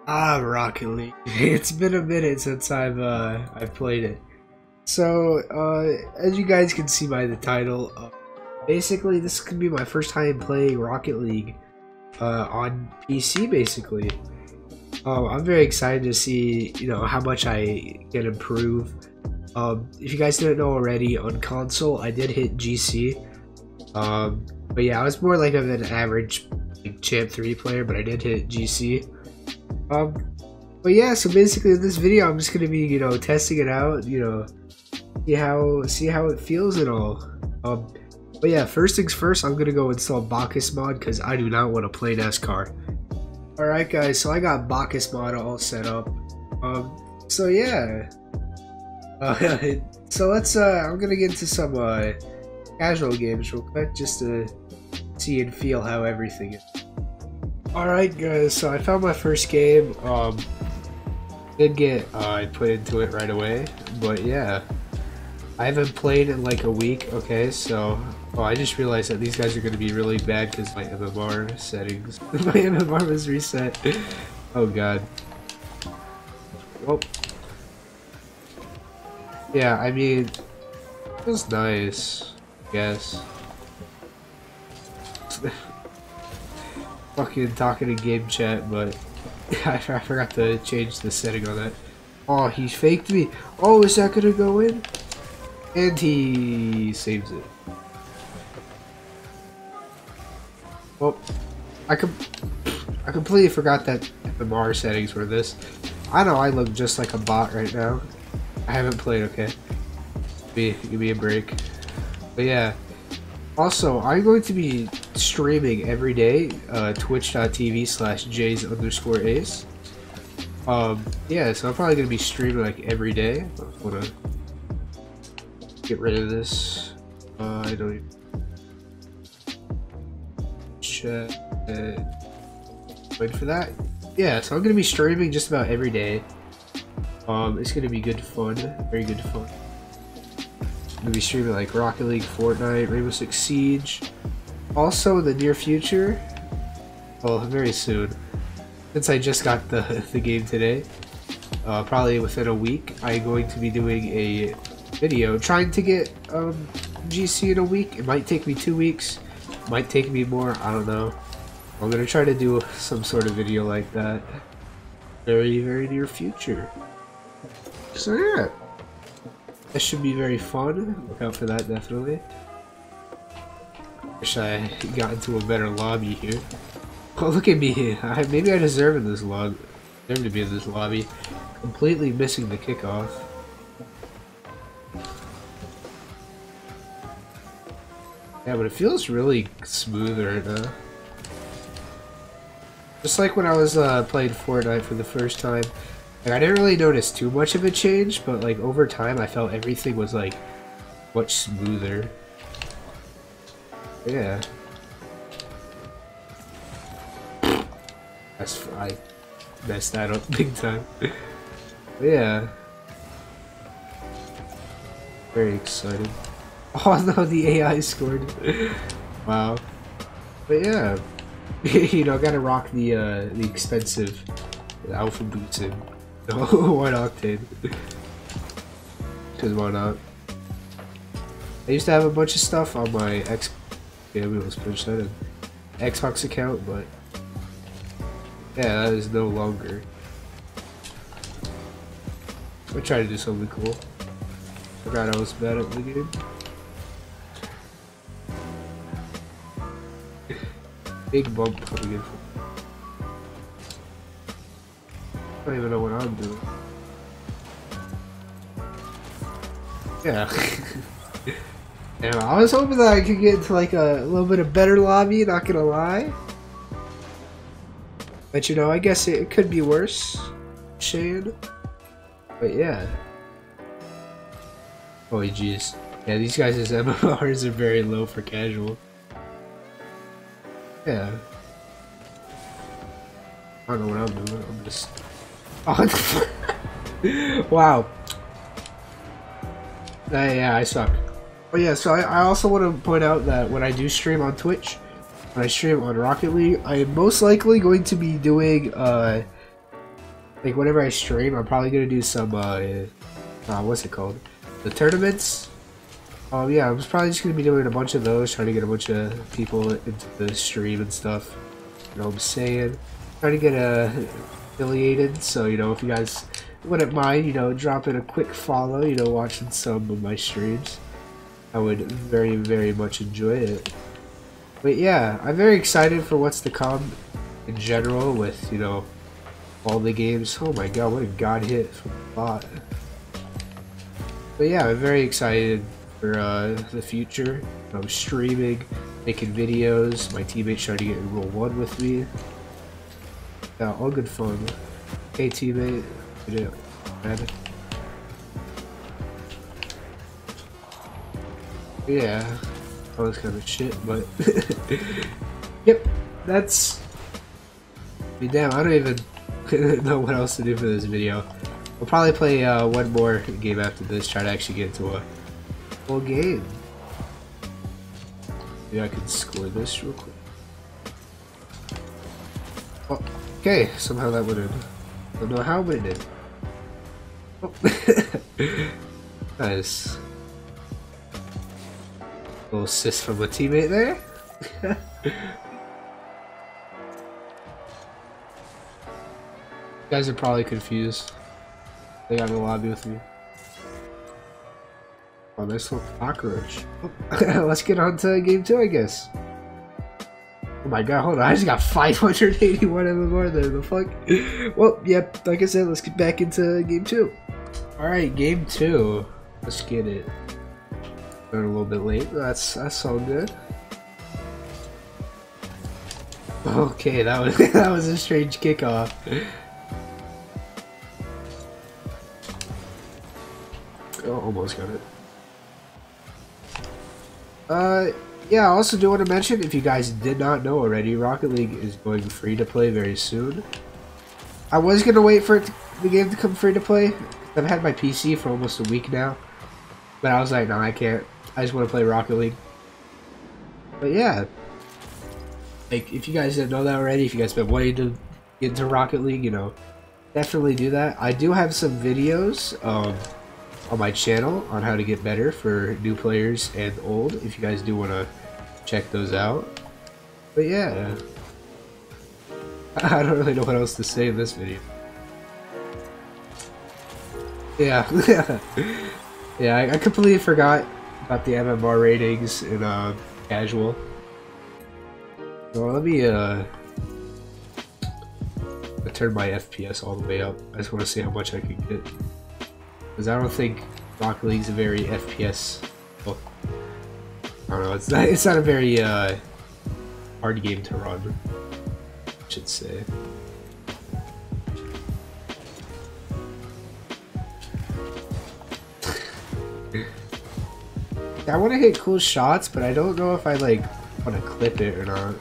Rocket League. It's been a minute since I've played it. So, as you guys can see by the title, basically this could be my first time playing Rocket League on PC. Basically, I'm very excited to see how much I can improve. If you guys didn't know already, on console I did hit GC. But yeah, I was more like of an average like, Champ 3 player, but I did hit GC. But yeah, so basically in this video I'm just gonna be, testing it out, see how it feels and all. But yeah, first things first, I'm gonna go install Bacchus mod because I do not want to play NASCAR. Alright guys, so I got Bacchus mod all set up. So yeah. So let's I'm gonna get into some casual games real quick just to see and feel how everything is. Alright guys, so I found my first game. Did get put into it right away, but yeah, I haven't played in like a week. Okay, so I just realized that these guys are going to be really bad because my MMR settings, my MMR was reset. Oh god. Well, yeah, I mean, it was nice, I guess. Fucking talking in game chat, but I forgot to change the setting on that. Oh, he faked me. Oh, is that gonna go in? And he saves it. Well, I completely forgot that MMR settings were this. I know I look just like a bot right now. I haven't played, okay? Give me a break. But yeah. Also, I'm going to be streaming every day, twitch.tv/jays_ace. Yeah, so I'm probably going to be streaming like every day. I want to get rid of this. I don't even... Chat. Wait for that. Yeah, so I'm going to be streaming just about every day. It's going to be good fun. Very good fun. I'm gonna be streaming like Rocket League, Fortnite, Rainbow Six Siege. Also in the near future, well, very soon, since I just got the game today, probably within a week, I'm going to be doing a video trying to get GC in a week. It might take me 2 weeks, might take me more, I don't know. I'm gonna try to do some sort of video like that very, very near future. So yeah. That should be very fun. Look out for that, definitely. Wish I got into a better lobby here. Oh, look at me. Maybe I deserve in this lobby. Deserve to be in this lobby. Completely missing the kickoff. Yeah, but it feels really smooth right now. Just like when I was playing Fortnite for the first time. Like, I didn't really notice too much of a change, but like over time I felt everything was like much smoother. Yeah. I messed that up big time. But yeah. Very excited. Oh no, the AI scored. Wow. But yeah. Gotta rock the expensive alpha boots in. No, 1 octane. Because why not? I used to have a bunch of stuff on my Xbox account, but yeah, that is no longer. I try to do something cool. Forgot I was bad at the game. Big bump coming in. I don't even know what I'm doing. Yeah. Anyway, I was hoping that I could get into like a little bit of better lobby, not gonna lie. But I guess it could be worse. Shane. But yeah. Oh jeez. Yeah, these guys' MMRs are very low for casual. Yeah. I don't know what I'm doing. I'm just... Oh, wow. Yeah, I suck. Oh yeah, so I also want to point out that when I do stream on Twitch, when I stream on Rocket League, I am most likely going to be doing like whenever I stream, I'm probably gonna do some what's it called? The tournaments. Yeah, I'm probably just gonna be doing a bunch of those, trying to get a bunch of people into the stream and stuff. You know what I'm saying? Trying to get affiliated, so you know, if you guys wouldn't mind, you know, dropping a quick follow, you know, watching some of my streams, I would very, very much enjoy it. But yeah, I'm very excited for what's to come in general with, you know, all the games. Oh my god, what a god hit from the bot. But yeah, I'm very excited for the future. I'm streaming, making videos, my teammates trying to get in Rule 1 with me. Yeah, all good fun. Hey teammate, you do it. Yeah, all this kind of shit, but yep, that's. I mean, damn, I don't even know what else to do for this video. We'll probably play one more game after this, try to actually get into a full game. Maybe I can score this real quick. Oh, okay, somehow that went in. Don't know how, but it did. Oh. Nice. Little assist from a teammate there. You guys are probably confused. They got in the lobby with me. Oh, nice little cockroach. Oh. Let's get on to game 2, I guess. Oh my god, hold on. I just got 581 MMR there. The fuck? Well, yep, like I said, let's get back into game 2. Alright, game 2. Let's get it. Going a little bit late. That's all good. Okay, that was that was a strange kickoff. Oh, almost got it. Yeah, I also do want to mention, if you guys did not know already, Rocket League is going free to play very soon. I was gonna wait for the game to come free to play. I've had my PC for almost a week now, but I was like, no, I can't. I just want to play Rocket League. But yeah, like if you guys didn't know that already, if you guys been wanting to get into Rocket League, you know, definitely do that. I do have some videos on my channel on how to get better for new players and old, if you guys do want to check those out. But yeah, I don't really know what else to say in this video. Yeah, yeah, I completely forgot about the MMR ratings in casual. So let me turn my FPS all the way up. I just want to see how much I can get, because I don't think Rocket League's a very FPS. Well, I don't know. It's not a very hard game to run, I should say. I want to hit cool shots, but I don't know if I like want to clip it or not,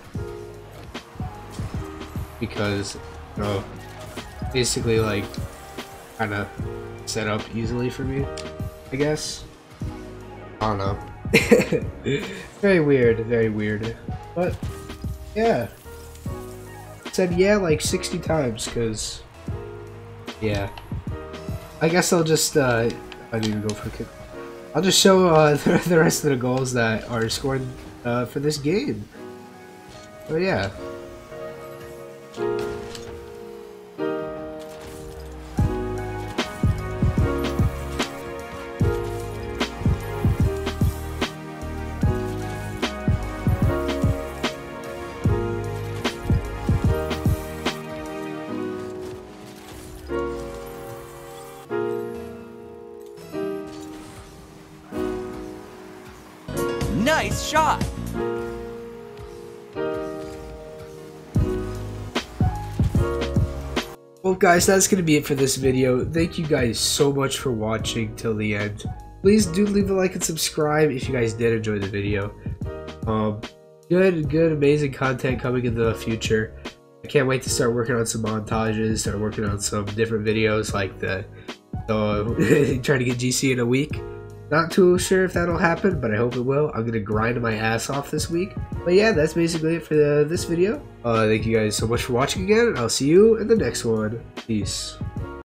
because you know, basically like kind of set up easily for me, I guess. I don't know. Very weird, but yeah, said yeah like 60 times, because yeah, I guess I'll just I need to go for a kick. I'll just show the rest of the goals that are scored for this game. So yeah. Nice shot! Well guys, that's going to be it for this video. Thank you guys so much for watching till the end. Please do leave a like and subscribe if you guys did enjoy the video. Good, amazing content coming in the future. I can't wait to start working on some montages, start working on some different videos like the trying to get GC in a week. Not too sure if that'll happen, but I hope it will. I'm gonna grind my ass off this week. But yeah, that's basically it for this video. Thank you guys so much for watching again, and I'll see you in the next one. Peace.